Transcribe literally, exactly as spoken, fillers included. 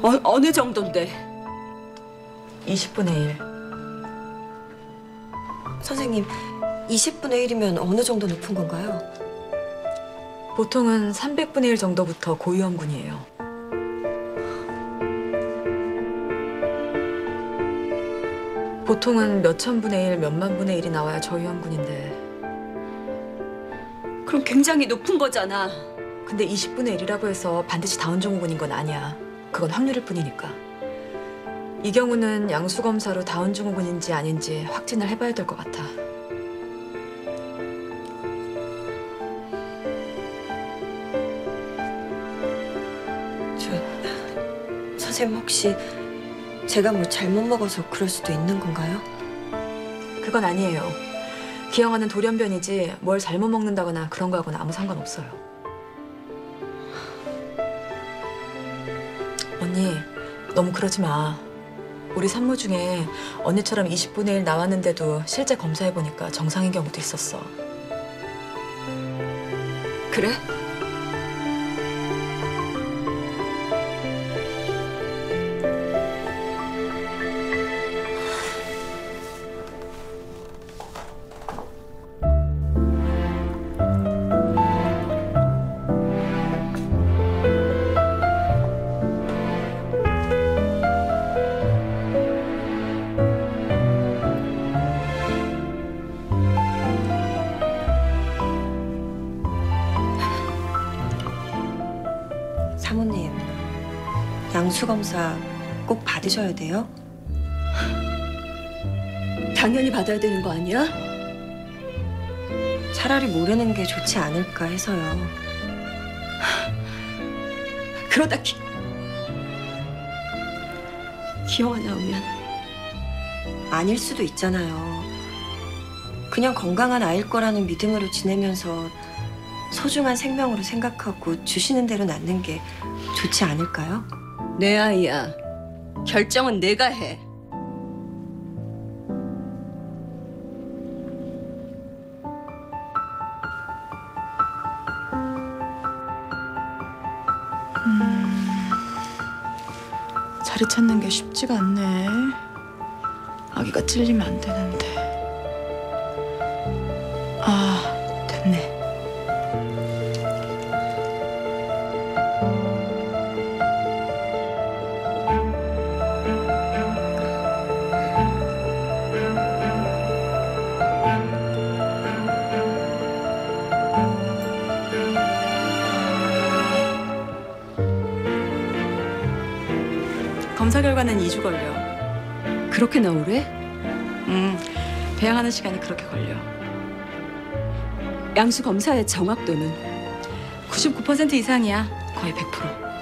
어, 어느 정도인데? 이십분의 일. 선생님, 이십분의 일이면 어느 정도 높은 건가요? 보통은 삼백분의 일 정도부터 고위험군이에요. 보통은 몇천분의 일, 몇만분의 일이 나와야 저위험군인데. 그럼 굉장히 높은 거잖아. 근데 이십분의 일이라고 해서 반드시 다운증후군인 건 아니야. 그건 확률일 뿐이니까. 이 경우는 양수검사로 다운증후군인지 아닌지 확진을 해봐야 될 것 같아. 저, 선생님 혹시 제가 뭘 잘못 먹어서 그럴 수도 있는 건가요? 그건 아니에요. 기형아는 돌연변이지 뭘 잘못 먹는다거나 그런 거하고는 아무 상관없어요. 언니, 너무 그러지 마. 우리 산모 중에 언니처럼 이십분의 일 나왔는데도 실제 검사해보니까 정상인 경우도 있었어. 그래? 사모님, 양수검사 꼭 받으셔야 돼요? 당연히 받아야 되는 거 아니야? 차라리 모르는 게 좋지 않을까 해서요. 그러다 기... 기형아 나오면 아닐 수도 있잖아요. 그냥 건강한 아이일 거라는 믿음으로 지내면서 소중한 생명으로 생각하고 주시는 대로 낳는 게 좋지 않을까요? 내 아이야. 결정은 내가 해. 자리 찾는 게 쉽지가 않네. 아기가 찔리면 안 되는데. 아, 됐네. 검사 결과는 이 주 걸려. 그렇게 나오래? 음, 배양하는 시간이 그렇게 걸려. 양수 검사의 정확도는? 구십구 퍼센트 이상이야. 거의 백 퍼센트.